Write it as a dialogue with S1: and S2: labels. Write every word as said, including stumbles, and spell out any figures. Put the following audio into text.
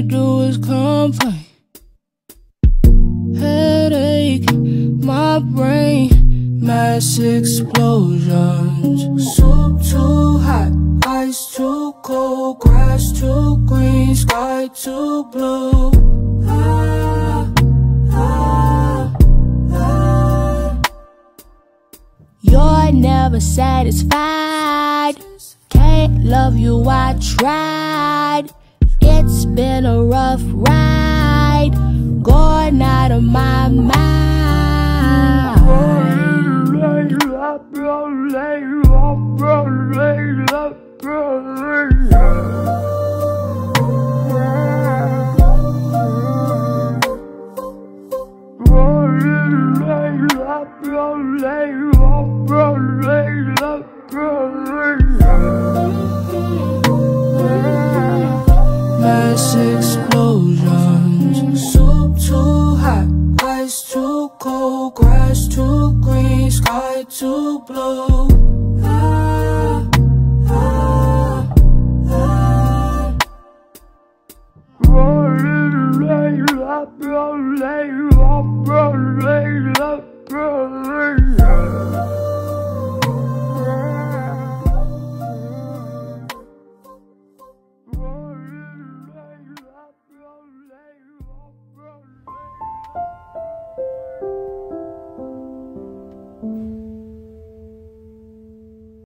S1: you do is complain. Headache, my brain, mass explosions. Soup too hot, ice too cold, grass too green, sky too blue. Ah, ah, ah. You're never satisfied. Can't love you, I tried. It's been a rough ride, going out of my mind.